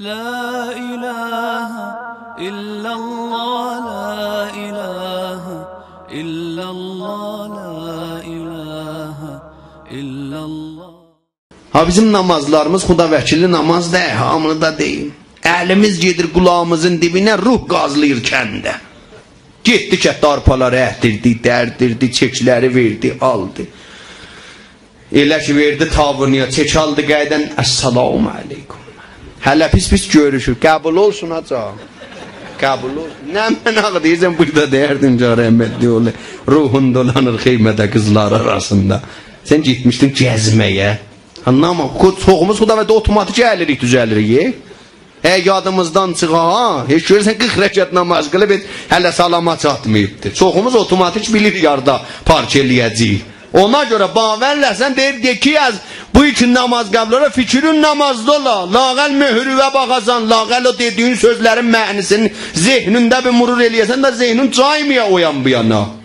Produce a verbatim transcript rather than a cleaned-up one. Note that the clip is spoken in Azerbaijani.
La ilahe illallah, la ilahe illallah, la ilahe illallah. Ha bizim namazlarımız xudavəkilli namaz deyil, hamını da deyil. Əlimiz gedir qulağımızın dibinə, ruh qazlayır kəndə. Getdi kətdə arpaları əhdirdi, dərdirdi, çəkləri verdi, aldı. Elə ki verdi tavırıya, çək aldı qaydən, Əssalamu aleykum. Hələ pis-pis görüşür, qəbul olsun haca. Qəbul olsun. Nə mənaq deyirsən, burada deyərdin ca rəhmətli oğlu. Ruhun dolanır xeymədə qızlar arasında. Sən gitmişdin gəzməyə. Anlamam, çoxumuz xudavədə otomatik əlirik, düzəlirik. Hə, yadımızdan çıxa, ha. Heç görürsən, qırx rəkət namaz qılıb, hələ salama çatmayıbdır. Çoxumuz otomatik bilir yarda park eləyəcəyik. Ona görə bağvərləsən deyir, deyir ki, yaz, bu iki namaz qəblərə fikrin namazda ola. Lağəl möhürüvə baxasan, lağəl o dediyin sözlərin mənisinin zehnində bir murur eləyəsən də zehnin caymıya oyan bu yana.